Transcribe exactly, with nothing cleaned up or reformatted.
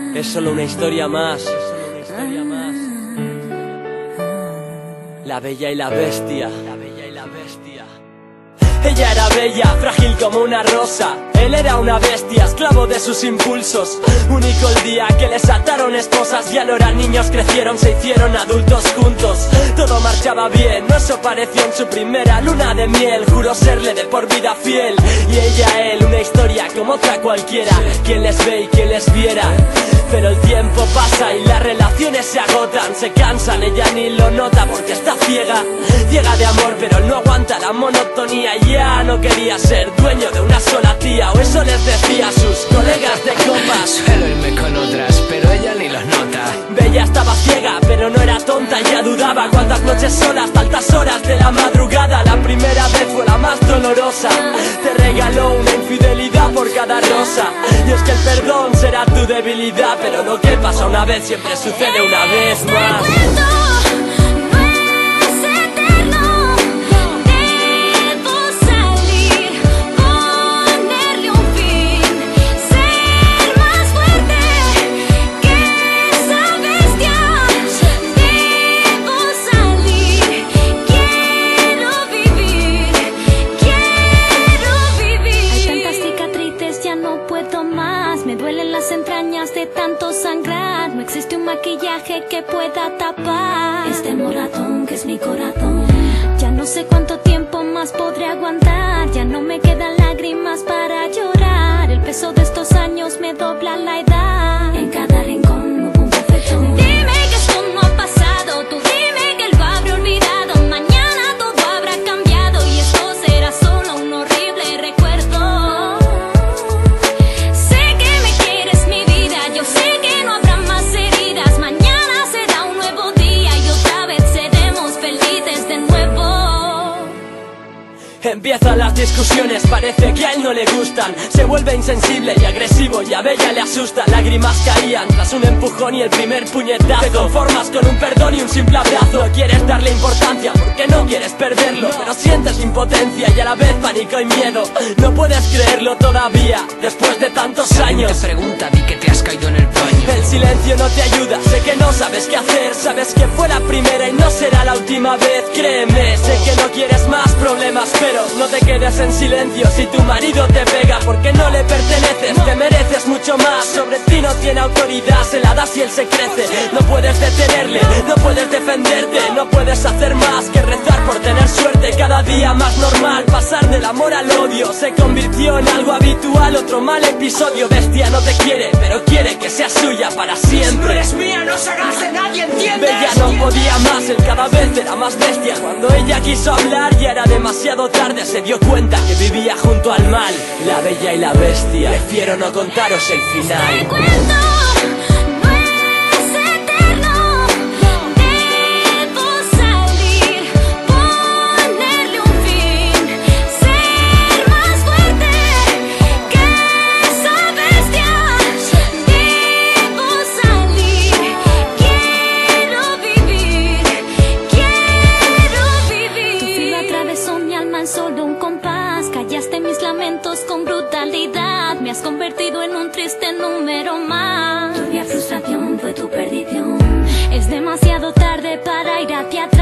Es solo una historia más. La Bella y la Bestia. La Bella y la Bestia. Ella era bella, frágil como una rosa. Él era una bestia, esclavo de sus impulsos. Único el día que les ataron esposas. Ya no eran niños, crecieron, se hicieron adultos juntos. Todo marchaba bien, no eso pareció en su primera luna de miel. Juró serle de por vida fiel. Y ella a él, una historia como otra cualquiera. Quien les ve y quien les viera. Pero el tiempo pasa y las relaciones se agotan, se cansan, ella ni lo nota porque está ciega. Ciega de amor pero no aguanta la monotonía. Ya no quería ser dueño de una sola tía, o eso les decía a sus colegas de copas. Suelo irme con otras, pero ella ni los nota. Bella estaba ciega pero no era tonta, ya dudaba. Cuántas noches solas, hasta altas horas de la madrugada. La primera vez fue la más dolorosa. Te regaló una infidelidad por cada rosa. Y es que el perdón será tu debilidad, pero lo que pasa una vez siempre sucede una vez más. Me duelen las entrañas de tanto sangrar. No existe un maquillaje que pueda tapar este moratón que es mi corazón. Ya no sé cuánto tiempo más podré aguantar. Ya no me quedan lágrimas para llorar. El peso de estos años me dobla la edad. En cada rincón hubo un bofetón. Dime que esto no ha pasado. Tú dime que él lo habrá olvidado. Mañana todo habrá cambiado y esto será solo un horrible recuerdo. Empiezan las discusiones, parece que a él no le gustan. Se vuelve insensible y agresivo y a Bella le asusta. Lágrimas caían tras un empujón y el primer puñetazo. Te conformas con un perdón y un simple abrazo. No quieres darle importancia porque no quieres perderlo, pero sientes impotencia y a la vez pánico y miedo. No puedes creerlo todavía, después de tantos años. Te pregunta, di que te has caído en el baño. El silencio no te ayuda, sé que no sabes qué hacer. Sabes que fue la primera y no será la última vez. Créeme, sé que no quieres más problemas, pero no te quedes en silencio si tu marido te pega, porque no le perteneces, te mereces mucho más. Sobre ti no tiene autoridad, se la das y él se crece. No puedes detenerle, no puedes defenderte. No puedes hacer más que rezar por tener suerte. Cada día más normal, pasar del amor al odio se convirtió en algo habitual. Otro mal episodio, bestia no te quiere, pero quiere que seas suya para siempre. No eres mía, no se hagas de nadie, ¿entiendes? Bella no podía más, él cada vez era más bestia. Cuando ella quiso hablar ya era demasiado tarde. Se dio cuenta que vivía junto al mal. La Bella y la Bestia. Prefiero no contaros el final. Este cuento no es eterno. Debo salir, ponerle un fin, ser más fuerte que esa bestia. Debo salir, quiero vivir, quiero vivir. Tu filo atravesó mi alma en solo un compás. Callaste mis lamentos con brutalidad. Me has convertido en un triste número más. Tu frustración fue tu perdición. Es demasiado tarde para ir hacia atrás.